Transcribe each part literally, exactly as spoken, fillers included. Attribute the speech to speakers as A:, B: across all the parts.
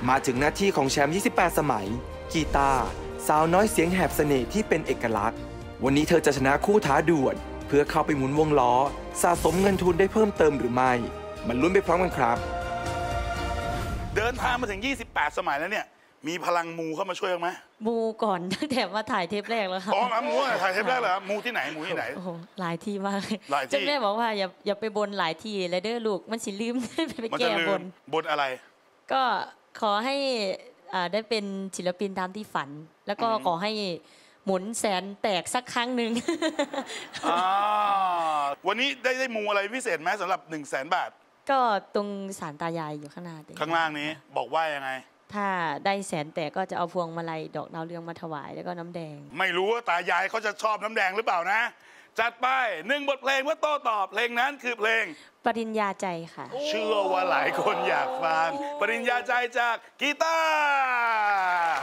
A: มาถึงหน้าที่ของแชมป์ยี่สิบแปดสมัยกีตาร์สาวน้อยเสียงแหบเสน่ห์ที่เป็นเอกลักษณ์วันนี้เธอจะชนะคู่ท้าดวลเพื่อเข้าไปหมุนวงล้อสะสมเงินทุนได้เพิ่มเติมหรือไม่มันลุ้นไปพร้อมกันครับ
B: เดินทางมาถึงยี่สิบแปดสมัยแล้วเนี่ยมีพลังมูเข้ามาช่วยไหม
C: มูก่อนตั้งแต่มาถ่ายเทปแรกแล้วค่ะ
B: อ๋อมูถ่ายเทปแรกเหรอมูที่ไหนมูที่ไหน
C: โอ้โหหลายที่มาก
B: หลายที่
C: จนแม่บอกว่าอย่าอย่าไปบนหลายที่เลยเด้อลูกมันสิลืมไปแก้บน
B: บนอะไร
C: ก็ขอให้ได้เป็นศิลปินตามที่ฝันแล้วก็ขอให้หมุนแสนแตกสักครั้งหนึ่ง
B: วันนี้ได้ได้มูอะไรพิเศษไหมสำหรับหนึ่งแสนบาท
C: ก็ตรงศาลตายายอยู่ข้างหน้า
B: ข้างล่างนี้บอกว่ายังไง
C: ถ้าได้แสนแตกก็จะเอาพวงมาลัยดอกดาวเรืองมาถวายแล้วก็น้ำแดง
B: ไม่รู้ว่าตายายเขาจะชอบน้ำแดงหรือเปล่านะจัดไปหนึ่งบทเพลงเพื่อโต้ตอบเพลงนั้นคือเพลง
C: ปริญญาใจค่ะ
B: เชื่อว่าหลายคนอยากฟังปริญญาใจจากกีตาร์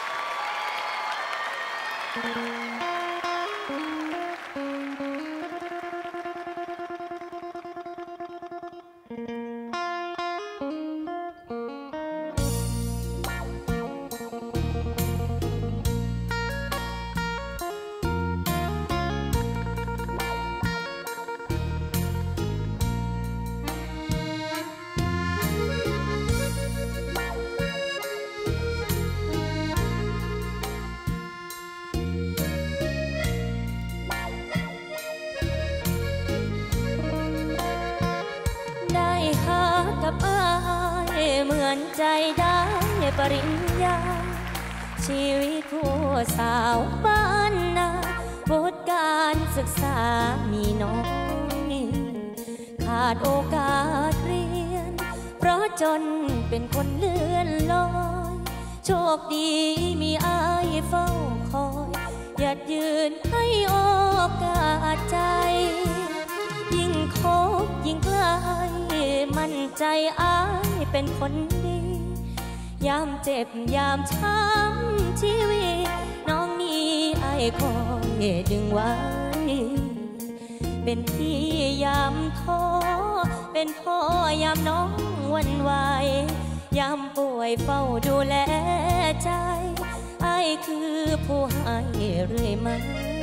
C: เหมือนใจได้ปริญญาชีวิตผู้สาวบ้านนาวุฒิการศึกษามีน้อยขาดโอกาสเรียนเพราะจนเป็นคนเลื่อนลอยโชคดีมีอายเฝ้าคอยหยัดยืนให้โอกาสใจยิ่งคบยิ่งใกล้มั่นใจอายเป็นคนดียามเจ็บยามช้ำชีวิตน้องนี้อายคอยดึงไว้เป็นพี่ยามท้อเป็นพ่อยามน้องวันไหวยามป่วยเฝ้าดูแลใจอายคือผู้ให้เรื่อยมา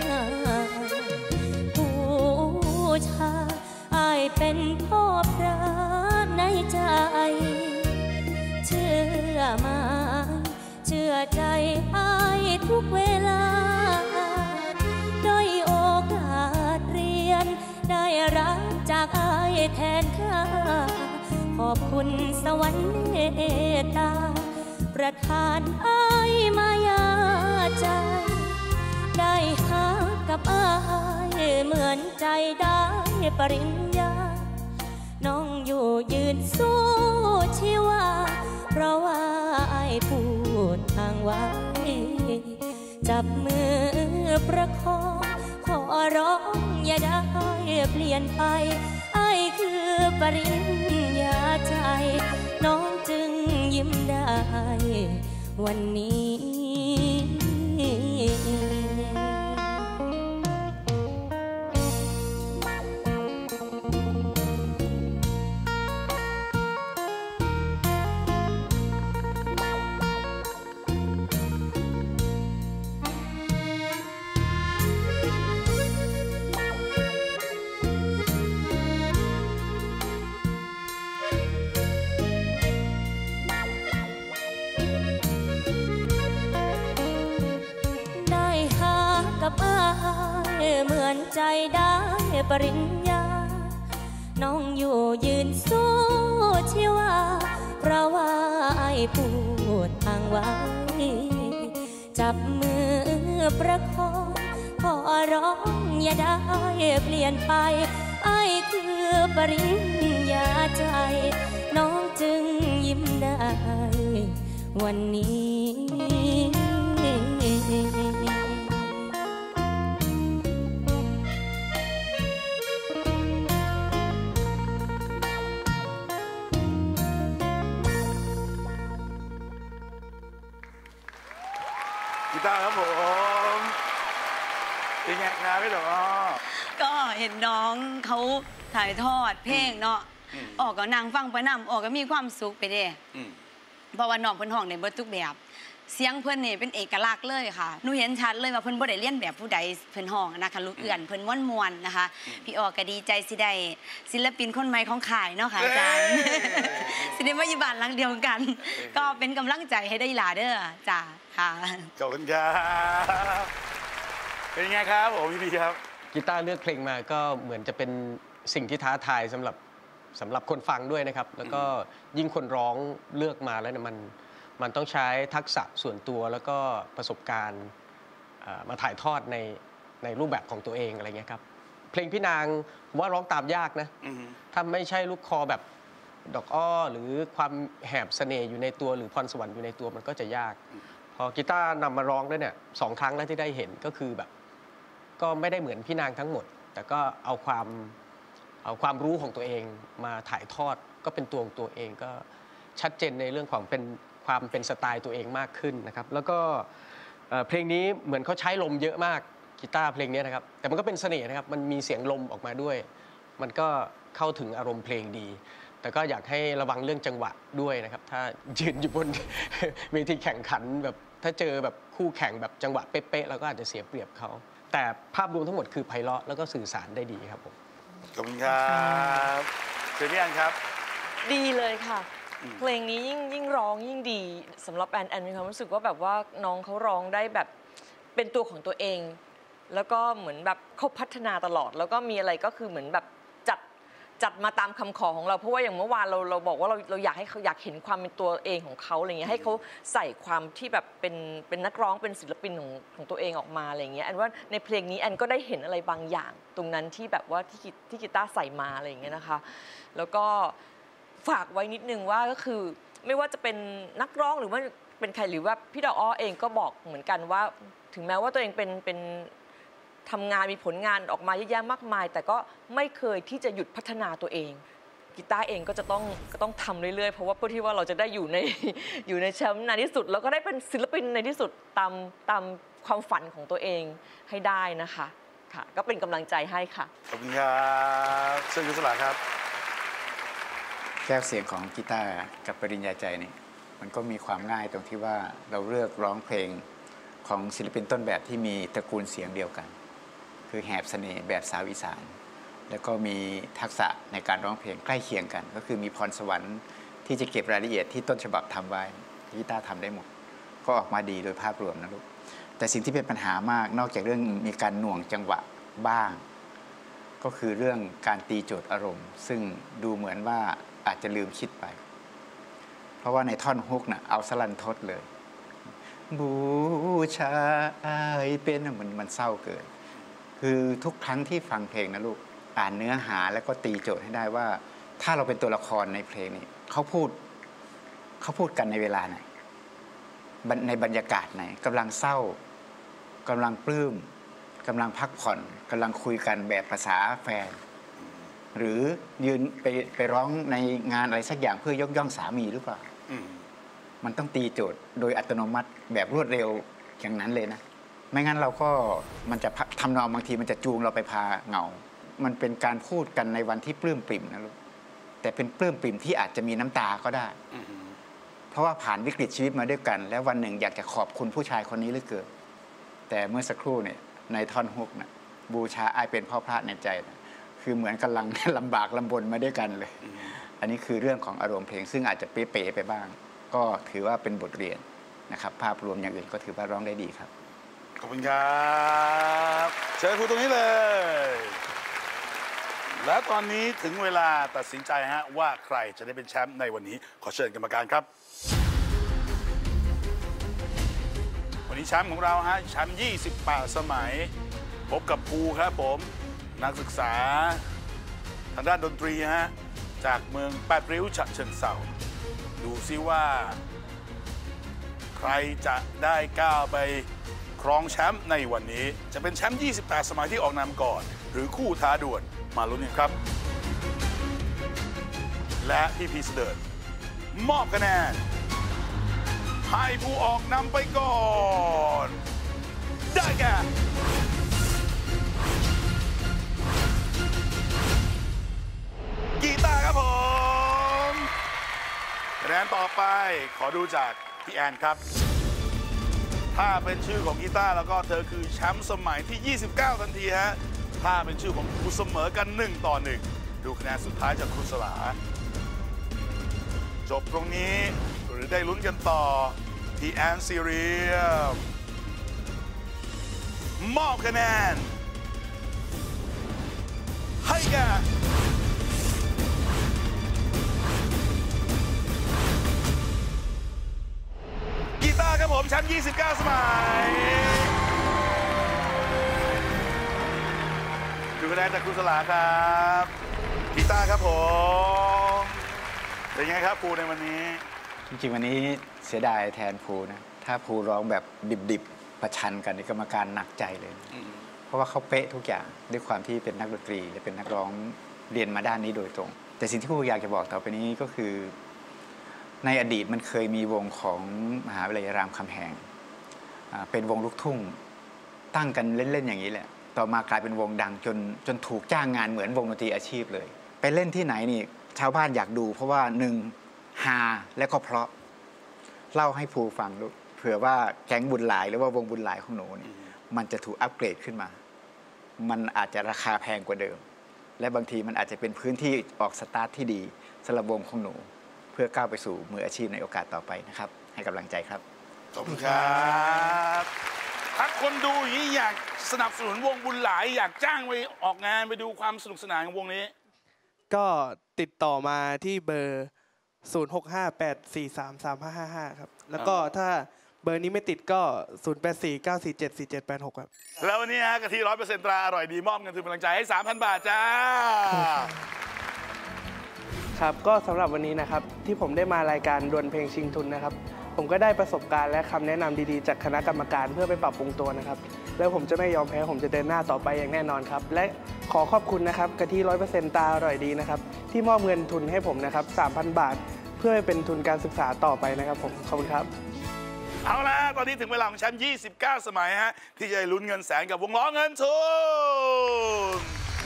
C: ผู้ชายอายเป็นพ่อพระในใจเชื่อมาเชื่อใจอายทุกเวลาด้อยโอกาสเรียนได้รักจากอายแทนค่าขอบคุณสวรรค์เมตตาประทานอายมายาใจได้หากับอายเหมือนใจได้ปริญญาน้องอยู่ยืนสู้ชีวาเพราะว่าอายพูดทางไว้จับมือประคองขอร้องอย่าได้เปลี่ยนไปอายคือปริญญาใจน้องจึงยิ้มได้วันนี้กับอายเหมือนใจได้ปริญญาน้องอยู่ยืนสู้ชีวาเพราะว่าอายพูดทางไว้จับมือประคองขอร้องอย่าได้เปลี่ยนไปอายคือปริญญาใจน้องจึงยิ้มได้วันนี้
B: กีตาร์ครับผมเป็นไงครับพี่ดอก
D: ก็เห็นน้องเขาถ่ายทอดเพลงเนาะออกก็นั่งฟังไปนำออกก็มีความสุขไปเด้เพราะว่าน้องเพิ่นห้องในเบิดทุกแบบเสียงเพิ่นนี่เป็นเอกลักษณ์เลยค่ะหนูเห็นชัดเลยว่าเพิ่นบ่ได้เลียนแบบผู้ใดเพิ่นห้องนะคะลูกเอื้อนเพิ่นม่วนมวนนะคะพี่ออกก็ดีใจสิได้ศิลปินคนใหม่ของค่ายเนาะค่ะอาจารย์สิได้มาอยู่บ้านหลังเดียวกันก็เป็นกำลังใจให้ได้หลาเด้อจ้าค่ะ
B: ขอบคุณครับเป็นไงครับผมพี่พีครับ
E: กีตาร์เลือกเพลงมาก็เหมือนจะเป็นสิ่งที่ท้าทายสำหรับสำหรับคนฟังด้วยนะครับแล้วก็ยิ่งคนร้องเลือกมาแล้วเนี่ยมันมันต้องใช้ทักษะส่วนตัวแล้วก็ประสบการณ์มาถ่ายทอดในในรูปแบบของตัวเองอะไรเงี้ยครับเพลงพี่นางว่าร้องตามยากนะถ้าไม่ใช่ลูกคอแบบดอกอ้อหรือความแหบเสน่ห์อยู่ในตัวหรือพรสวรรค์อยู่ในตัวมันก็จะยากพอกีตาร์นำมาร้องด้วยเนี่ยสองครั้งแล้วที่ได้เห็นก็คือแบบก็ไม่ได้เหมือนพี่นางทั้งหมดแต่ก็เอาความเอาความรู้ของตัวเองมาถ่ายทอดก็เป็นตัวของตัวเองก็ชัดเจนในเรื่องของเป็นความเป็นสไตล์ตัวเองมากขึ้นนะครับแล้วก็เพลงนี้เหมือนเขาใช้ลมเยอะมากกีตาร์เพลงนี้นะครับแต่มันก็เป็นเสน่ห์นะครับมันมีเสียงลมออกมาด้วยมันก็เข้าถึงอารมณ์เพลงดีแต่ก็อยากให้ระวังเรื่องจังหวะด้วยนะครับถ้ายืนอยู่บนเวทีแข่งขันแบบถ้าเจอแบบคู่แข่งแบบจังหวะเป๊ะๆเราก็อาจจะเสียเปรียบเขาแต่ภาพรวมทั้งหมดคือไพเราะแล้วก็สื่อสารได้ดีครับผม
B: ขอบคุณครับเจมี่อันครับ
F: ดีเลยค่ะเพลงนี้ยิ่งยิ่งร้องยิ่งดีสำหรับแอนแอนมีความรู้สึกว่าแบบว่าน้องเขาร้องได้แบบเป็นตัวของตัวเองแล้วก็เหมือนแบบเขาพัฒนาตลอดแล้วก็มีอะไรก็คือเหมือนแบบจัดจัดมาตามคำขอของเราเพราะว่าอย่างเมื่อวานเราเราบอกว่าเราเราอยากให้เขาอยากเห็นความเป็นตัวเองของเขาอะไรเงี้ยให้เขาใส่ความที่แบบเป็นเป็นนักร้องเป็นศิลปินของของตัวเองออกมาอะไรเงี้ยแอนว่าในเพลงนี้แอนก็ได้เห็นอะไรบางอย่างตรงนั้นที่แบบว่าที่ที่กีตาร์ใส่มาอะไรเงี้ยนะคะแล้วก็ฝากไว้นิดนึงว่าก็คือไม่ว่าจะเป็นนักร้องหรือว่าเป็นใครหรือว่าพี่ดอกอ้อเองก็บอกเหมือนกันว่าถึงแม้ว่าตัวเองเป็นเป็นทำงานมีผลงานออกมาเยอะแยะมากมายแต่ก็ไม่เคยที่จะหยุดพัฒนาตัวเองกีตาร์เองก็จะต้องก็ต้องทำเรื่อยๆเพราะว่าเพื่อที่ว่าเราจะได้อยู่ในอยู่ในแชมป์ในที่สุดแล้วก็ได้เป็นศิลปินในที่สุดตามตามความฝันของตัวเองให้ได้นะคะค่ะก็เป็นกำลังใจให้ค่ะ
B: ขอบคุณครับเชิญคุณสลาครับ
G: แก้วเสียงของกีตาร์กับปริญญาใจนี่มันก็มีความง่ายตรงที่ว่าเราเลือกร้องเพลงของศิลปินต้นแบบที่มีตระกูลเสียงเดียวกันคือแหบเสน่ห์แบบสาวอีสานแล้วก็มีทักษะในการร้องเพลงใกล้เคียงกันก็คือมีพรสวรรค์ที่จะเก็บรายละเอียดที่ต้นฉบับทำไว้กีตาร์ทำได้หมดก็ออกมาดีโดยภาพรวมนะลูกแต่สิ่งที่เป็นปัญหามากนอกจากเรื่องมีการหน่วงจังหวะบ้างก็คือเรื่องการตีโจทย์อารมณ์ซึ่งดูเหมือนว่าอาจจะลืมคิดไปเพราะว่าในท่อนฮุกน่ะเอาสลันทดเลยบูชาอายเป็นมันมันเศร้าเกินคือทุกครั้งที่ฟังเพลงนะลูกอ่านเนื้อหาแล้วก็ตีโจทย์ให้ได้ว่าถ้าเราเป็นตัวละครในเพลงนี้เขาพูดเขาพูดกันในเวลาไหนในบรรยากาศไหนกำลังเศร้ากำลังปลื้มกำลังพักผ่อนกำลังคุยกันแบบภาษาแฟนหรือยืนไปไปร้องในงานอะไรสักอย่างเพื่อยกย่องสามีหรือเปล่ามันต้องตีโจทย์โดยอัตโนมัติแบบรวดเร็วอย่างนั้นเลยนะไม่งั้นเราก็มันจะทำนองบางทีมันจะจูงเราไปพาเหงามันเป็นการพูดกันในวันที่ปลื้มปริ่มนะลูกแต่เป็นปลื้มปริ่มที่อาจจะมีน้ำตาก็ได้เพราะว่าผ่านวิกฤตชีวิตมาด้วยกันแล้ววันหนึ่งอยากจะขอบคุณผู้ชายคนนี้เหลือเกินแต่เมื่อสักครู่เนี่ยในท่อนฮุกนะบูชาอายเป็นพ่อพระในใจนะคือเหมือนกำลังลำบากลำบนมาด้วยกันเลยอันนี้คือเรื่องของอารมณ์เพลงซึ่งอาจจะเป๊ะๆไปบ้างก็ถือว่าเป็นบทเรียนนะครับภาพรวมอย่างอื่นก็ถือว่าร้องได้ดีครับ
B: ขอบคุณครับเชิญครูตรงนี้เลยและตอนนี้ถึงเวลาตัดสินใจฮะว่าใครจะได้เป็นแชมป์ในวันนี้ขอเชิญกรรมการครับวันนี้แชมป์ของเราฮะแชมป์ยี่สิบแปดสมัยพบกับครูครับผมนักศึกษาทางด้านดนตรีฮะจากเมืองแปดริ้วฉะเชิงเทราดูซิว่าใครจะได้ก้าวไปครองแชมป์ในวันนี้จะเป็นแชมป์ยี่สิบแปดสมัยที่ออกนามก่อนหรือคู่ท้าดวลมาลุ้นกันครับและพี่พีเสดิร์ดมอบคะแนนให้ผู้ออกนำไปก่อนได้แก่กีตาร์ครับผมคะแนแนนต่อไปขอดูจากพี่แอนครับถ้าเป็นชื่อของกีตาร์แล้วก็เธอคือแชมป์สมัยที่ ยี่สิบเก้า ทันทีฮะถ้าเป็นชื่อของครูเสมอกันหนึ่งต่อหนึ่งดูคะแนนสุดท้ายจากครูสลาจบตรงนี้หรือได้ลุ้นกันต่อพี่แอนซีเรียมมอบคะแนนให้แก่กีตาร์ครับผมแชมป์ยี่สิบเก้า สมัยดูคะแนนจากครูสลาครับกีตาร์ครับผมเป็นไงครับครูในวันนี้
G: จริงๆวันนี้เสียดายแทนภูนะถ้าภูร้องแบบดิบๆประชันกันในกรรมการหนักใจเลยเพราะว่าเขาเป๊ะทุกอย่างด้วยความที่เป็นนักดนตรีและเป็นนักร้องเรียนมาด้านนี้โดยตรงแต่สิ่งที่ภูอยากจะบอกต่อไปนี้ก็คือในอดีตมันเคยมีวงของมหาวิทยาลัยรามคำแหงเป็นวงลูกทุ่งตั้งกันเล่นๆอย่างนี้แหละต่อมากลายเป็นวงดังจนจนถูกจ้างงานเหมือนวงดนตรีอาชีพเลยไปเล่นที่ไหนนี่ชาวบ้านอยากดูเพราะว่าหนึ่งฮาและก็เพราะเล่าให้ภูฟังดูเผื่อว่าแก๊งบุญหลายหรือว่าวงบุญหลายของหนูนี่มันจะถูกอัปเกรดขึ้นมามันอาจจะราคาแพงกว่าเดิมและบางทีมันอาจจะเป็นพื้นที่ออกสตาร์ทที่ดีสำหรับวงของหนูเพื่อก้าวไปสู่มืออาชีพในโอกาสต่อไปนะครับให้กำลังใจครับ
B: ขอบคุณครับถ้าคนดูอย่างนี้อยากสนับสนุนวงบุญหลายอยากจ้างไปออกงานไปดูความสนุกสนานของวงนี้
H: ก็ติดต่อมาที่เบอร์ศูนย์ หก ห้า แปด สี่ สาม สาม ห้า ห้า ห้าครับแล้วก็ถ้าเบอร์นี้ไม่ติดก็ศูนย์ แปด สี่ เก้า สี่ เจ็ด สี่ เจ็ด แปด หกครับ
B: แล้ววันนี้ฮะกะทิ ร้อยเปอร์เซ็นต์ ตราอร่อยดีมอบเงินทุนกำลังใจให้ สามพัน บาทจ้า
H: ครับก็สำหรับวันนี้นะครับที่ผมได้มารายการดวลเพลงชิงทุนนะครับผมก็ได้ประสบการณ์และคำแนะนำดีๆจากคณะกรรมการเพื่อไปปรับปรุงตัวนะครับแล้วผมจะไม่ยอมแพ้ผมจะเดินหน้าต่อไปอย่างแน่นอนครับและขอขอบคุณนะครับกะทิ ร้อยเปอร์เซ็นต์ ตาอร่อยดีนะครับที่มอบเงินทุนให้ผมนะครับ สามพัน บาทเพื่อเป็นทุนการศึกษาต่อไปนะครับผมขอบคุณครับ
B: เอาละตอนนี้ถึงเวลาของแชมป์ยี่สิบเก้า สมัยฮะที่จะลุ้นเงินแสนกับวงล้อเงินทุน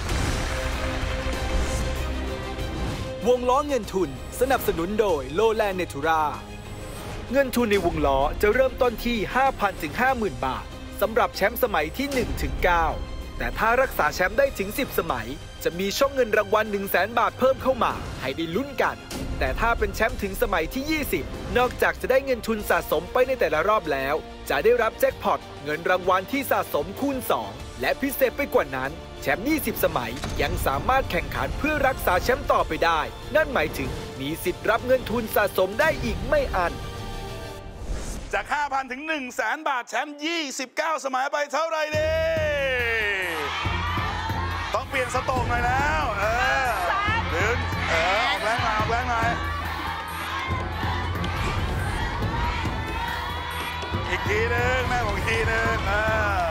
A: วงล้อเงินทุนสนับสนุนโดยโลแลนด์เนทูราเงินทุนในวงล้อจะเริ่มต้นที่ ห้าพัน ถึง ห้าหมื่น บาทสำหรับแชมป์สมัยที่ หนึ่ง ถึง เก้า แต่ถ้ารักษาแชมป์ได้ถึง สิบ สมัยจะมีช่องเงินรางวัล หนึ่งแสน บาทเพิ่มเข้ามาให้ได้ลุ้นกันแต่ถ้าเป็นแชมป์ถึงสมัยที่ ยี่สิบ นอกจากจะได้เงินทุนสะสมไปในแต่ละรอบแล้วจะได้รับแจ็คพอตเงินรางวัลที่สะสมคูณ สอง และพิเศษไปกว่านั้นแชมป์ ยี่สิบ สมัยยังสามารถแข่งขันเพื่อรักษาแชมป์ต่อไปได้นั่นหมายถึงมีสิทธิ์รับเงินทุนสะสมได้อีกไม่อั้น
B: จาก ห้าพัน ถึง หนึ่งแสน บาทแชมป์ ยี่สิบเก้า สมัยไปเท่าไรดีต้องเปลี่ยนสโตกหน่อยแล้วเออดึงเออออกแรงมาออกแรงมาอีกทีนึงแม่บอกอีกทีนึงเออ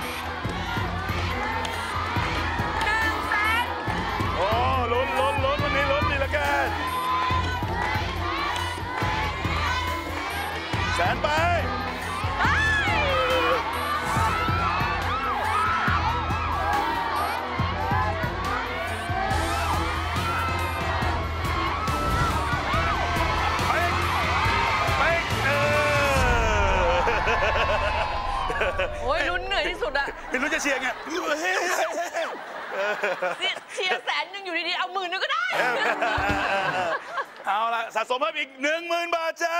B: โอ้ลุ้นลุ้นลุ้นวันนี้ลุ้นดีละกันแสนไป
F: โอ้ยลุ้นเหนื่อยที่สุดอะ
B: พี่ลุ้นจะเชียร์ไง
F: เชียร์แสนหนึ่งอยู่ดีๆเอาหมื่นนึงก็ได้
B: เอาละสะสมเพิ่มอีกหนึ่งหมื่นบาทจ้า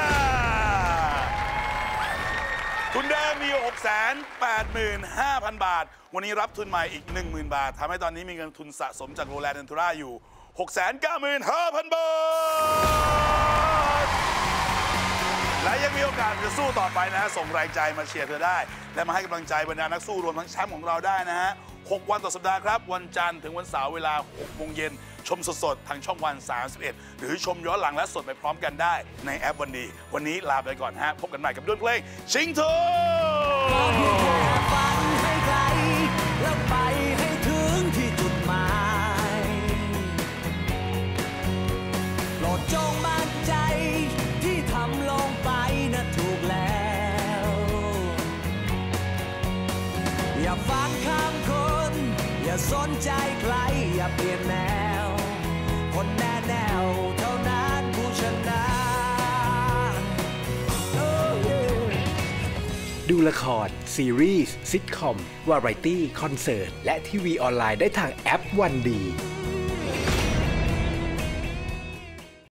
B: ทุนเดิมมี หกแสนแปดหมื่นห้าพัน บาทวันนี้รับทุนใหม่อีก หนึ่งหมื่น บาททำให้ตอนนี้มีเงินทุนสะสมจากโรแลนด์เนทูราอยู่ หกแสนเก้าหมื่นห้าพัน บาทและยังมีโอกาสจะสู้ต่อไปนะฮะส่งแรงใจมาเชียร์เธอได้และมาให้กำลังใจบรรดานักสู้รวมทั้งแชมป์ของเราได้นะฮะหกวันต่อสัปดาห์ครับวันจันทร์ถึงวันเสาร์เวลาหกโมงเย็นชมสดๆทางช่องวันสามสิบเอ็ดหรือชมย้อนหลังและสดไปพร้อมกันได้ในแอปวันดีวันนี้ลาไปก่อนฮะพบกันใหม่กับดวลเพลงชิงทุ
I: อย่าฟังคำคนอย่าสนใจใครอย่าเปลี่ยนแนวคนแน่แนวเท่านั้นผู้ชนะ
J: ดูละครซีรีส์ซิทคอมวาไรตี้คอนเสิร์ตและทีวีออนไลน์ได้ทางแอปวันดี